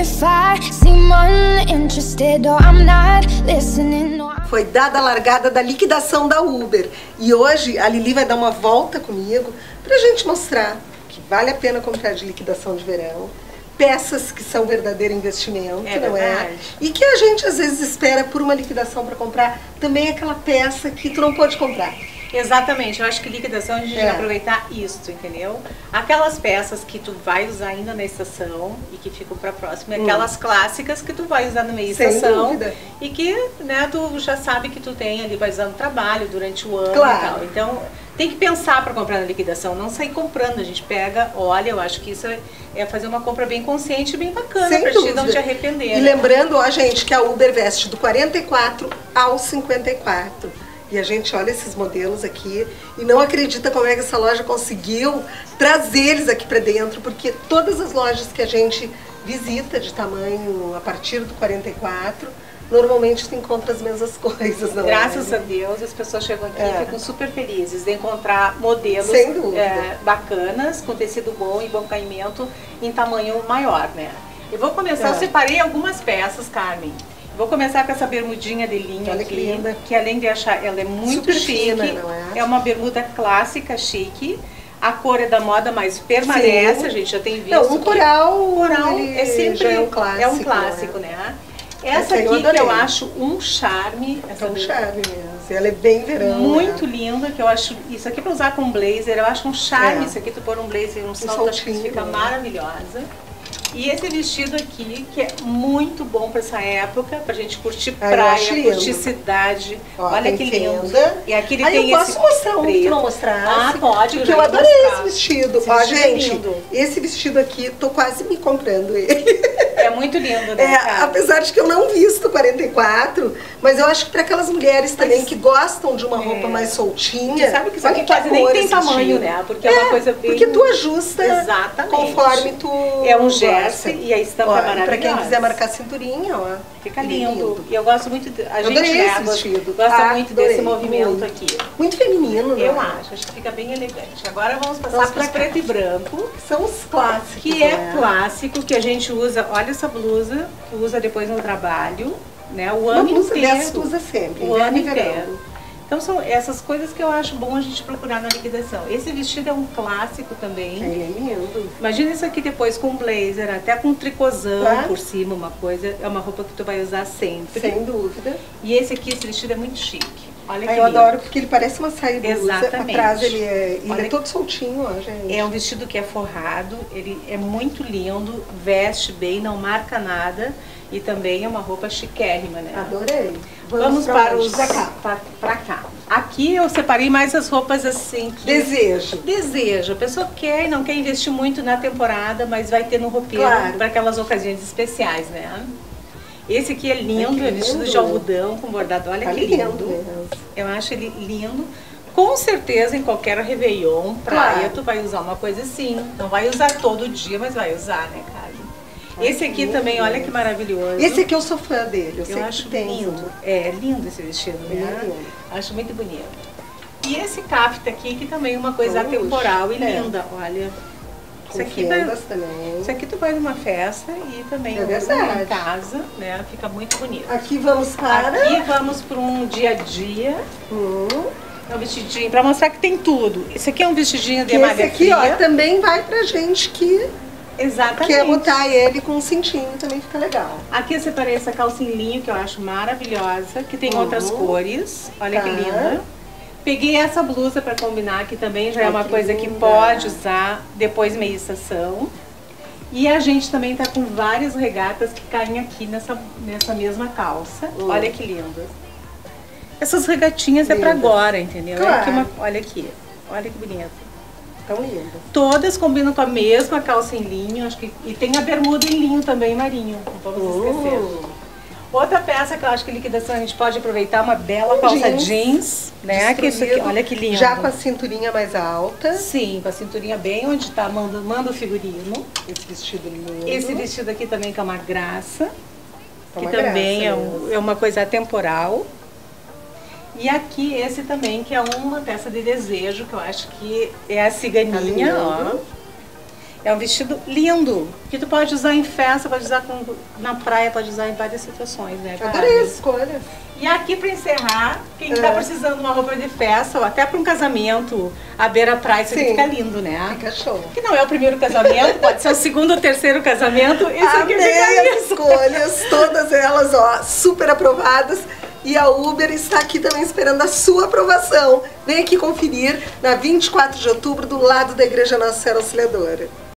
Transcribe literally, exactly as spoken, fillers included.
if I seem uninterested or I'm not listening. Foi dada a largada da liquidação da Uber e hoje a Lili vai dar uma volta comigo pra gente mostrar que vale a pena comprar de liquidação de verão, peças que são verdadeiro investimento, é não é? E que a gente às vezes espera por uma liquidação para comprar também aquela peça que tu não pode comprar. Exatamente, eu acho que liquidação a gente É. vai aproveitar isso, entendeu? Aquelas peças que tu vai usar ainda na estação e que ficam para próxima, Hum. aquelas clássicas que tu vai usar no meio Sem estação dúvida. e que, né, tu já sabe que tu tem ali, vai usar no trabalho durante o ano Claro. e tal. Então, tem que pensar para comprar na liquidação, não sair comprando, a gente pega, olha, eu acho que isso é, é fazer uma compra bem consciente e bem bacana, Sem pra te dúvida. não te arrepender. E né? lembrando, ó, gente, que a Uber veste do quarenta e quatro ao cinquenta e quatro. E a gente olha esses modelos aqui e não acredita como é que essa loja conseguiu trazer eles aqui para dentro, porque todas as lojas que a gente visita de tamanho a partir do quarenta e quatro, normalmente tu encontra as mesmas coisas, não Graças é? a Deus, as pessoas chegam aqui É. e ficam super felizes de encontrar modelos Sem dúvida. é, bacanas, com tecido bom e bom caimento em tamanho maior, né? Eu vou começar, É. eu separei algumas peças, Carmen. Vou começar com essa bermudinha de linho Olha aqui, que linda. que além de achar, ela é muito Super chique. fina, não é? É uma bermuda clássica, chique. A cor é da moda, mas permanece, Sim. a gente já tem visto. Não, um que- coral, coral ele é sempre já é um clássico, é um clássico, né? Essa Essa eu aqui que eu adorei. acho um charme, essa É um do- charme mesmo. Ela é bem verão. muito né? linda, que eu acho, isso aqui pra usar com blazer, eu acho um charme, É. isso aqui tu pôr um blazer e um salto, acho que saltinho, fica né? maravilhosa. E esse vestido aqui, que é muito bom pra essa época, pra gente curtir Ah, eu acho praia, lindo. curtir cidade. Ó, Olha tem que lindo. fenda. E aqui ele Aí tem eu posso esse mostrar um que tu preto. não mostrasse? Ah, pode, Porque eu eu já ia adorei mostrar. esse vestido. Esse Ó, vestido é gente, lindo. esse vestido aqui, tô quase me comprando ele. É muito lindo, né, É, cara? apesar de que eu não visto quarenta e quatro, mas eu acho que para aquelas mulheres também Mas- que gostam de uma roupa É. mais soltinha. Você sabe que isso olha aqui quase nem cor tem esse tamanho, vestido. né? Porque é uma coisa bem- Porque tu ajusta Exatamente. conforme tu É um gosta. jersey e a estampa Ó, é e pra quem maravilhosa. quiser marcar a cinturinha, ó. Fica ele é lindo. E eu gosto muito, de, a Eu gente adorei né, esse gosta- vestido. gosta Ah, muito adorei, desse movimento muito. aqui. Muito feminino, né? Eu acho, acho que fica bem elegante. Agora vamos passar Vamos para pra cá. preto e branco, São os clássicos. que é né? clássico, que a gente usa, olha essa blusa, que usa depois no trabalho, né? O Uma ano blusa inteiro. dessas tu usa sempre, O inverno ano e verão. inteiro. Então são essas coisas que eu acho bom a gente procurar na liquidação. Esse vestido é um clássico também. Ele é lindo. Imagina isso aqui depois com blazer, até com tricôzão Tá. por cima, uma coisa, é uma roupa que tu vai usar sempre. Sem dúvida. E esse aqui, esse vestido é muito chique. Olha que Ah, eu lindo. adoro porque ele parece uma saia blusa. Exatamente. Atrás ele é, ele Olha é todo soltinho, ó, gente. É um vestido que é forrado, ele é muito lindo, veste bem, não marca nada e também é uma roupa chiquérrima, né? Adorei. Vamos, para onde? os Pra cá. pra, pra cá. Aqui eu separei mais as roupas assim que Desejo. desejo. A pessoa quer e não quer investir muito na temporada, mas vai ter no roupeiro Claro. para aquelas ocasiões especiais, né? Esse aqui é lindo, Ai, que é vestido lindo. de algodão com bordado. Olha Tá que lindo lindo. mesmo. Eu acho ele lindo. Com certeza em qualquer Réveillon, praia, Claro. tu vai usar uma coisa assim. Não vai usar todo dia, mas vai usar, né, cara? Ai, Esse que aqui lindo também, olha mesmo. que maravilhoso. Esse aqui eu sou fã dele. Eu, sei eu que acho tem. lindo. É, lindo esse vestido, Ele né? é lindo. Acho muito bonito. E esse cafta aqui, que também é uma coisa Luxo. atemporal e É. linda, olha. Com Isso aqui, vai, fendas também. isso aqui tu vai numa festa e também É usa verdade. em casa, né? Fica muito bonito. Aqui vamos para... Aqui vamos para um dia a dia. Hum, É um vestidinho, para mostrar que tem tudo. Esse aqui é um vestidinho de que malha esse aqui, ó, fria. também vai pra gente que Exatamente. quer botar ele com um cintinho, também fica legal. Aqui eu separei essa calça em linho, que eu acho maravilhosa, que tem Uhum. outras cores. Olha Tá. que linda. Peguei essa blusa para combinar, que também já é Ai, uma que coisa que linda. pode usar depois meia estação. E a gente também tá com várias regatas que caem aqui nessa, nessa mesma calça. Hum. Olha que lindas. Essas regatinhas é para Lindas. agora, entendeu? Claro. Olha aqui, uma- olha aqui. Olha que bonito. Tão lindo. Todas combinam com a mesma calça em linho, acho que e tem a bermuda em linho também marinho, não vamos esquecer. Hum. Outra peça que eu acho que liquidação a gente pode aproveitar, uma bela calça jeans, jeans, né? Que isso aqui, Destruído, olha que lindo. Já com a cinturinha mais alta. Sim, com a cinturinha bem onde tá, manda, manda o figurino. Esse vestido lindo. Esse vestido aqui também que é uma graça, É que uma também é, graça um- mesmo. é uma coisa atemporal. E aqui esse também que é uma peça de desejo, que eu acho que é a ciganinha, Tá ó. lindo. É um vestido lindo, que tu pode usar em festa, pode usar com, na praia, pode usar em várias situações, né? Adorei a escolha. E aqui para encerrar, quem está é. precisando de uma roupa de festa, ou até para um casamento à beira-praia, isso aqui fica lindo, né? Fica show. Que não é o primeiro casamento, pode ser o segundo ou terceiro casamento. Isso aqui fica lindo. As escolhas, todas elas, ó, super aprovadas. E a Uber está aqui também esperando a sua aprovação. Vem aqui conferir na vinte e quatro de outubro, do lado da Igreja Nossa Senhora Auxiliadora.